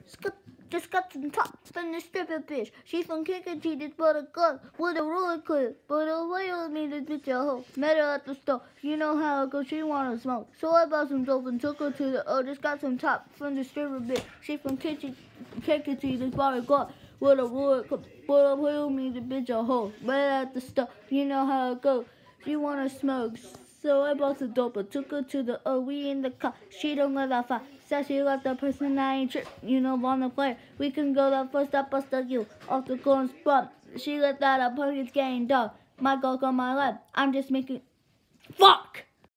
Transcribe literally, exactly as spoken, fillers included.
Just got, just got some top from the stripper bitch. She from Kankakee, this but a gun with a roller clip. But away with me, this bitch a hoe. Met her at the store. You know how it goes, she wanna smoke. So I bought some dope and took her to the O. Just got some top from the stripper bitch. She from Kankakee, this but a gun with a roller clip. But away with me, this bitch a hoe. Met her at the store. You know how it goes, she wanna smoke. So I bought the dope and took her to the O. We in the car. She don't go that far. Said she got the person I ain't trip. You know, wanna play. We can go that first up, bust you off the corn spot. She let that up, it's getting dog. My girl on my lap. I'm just making. Fuck!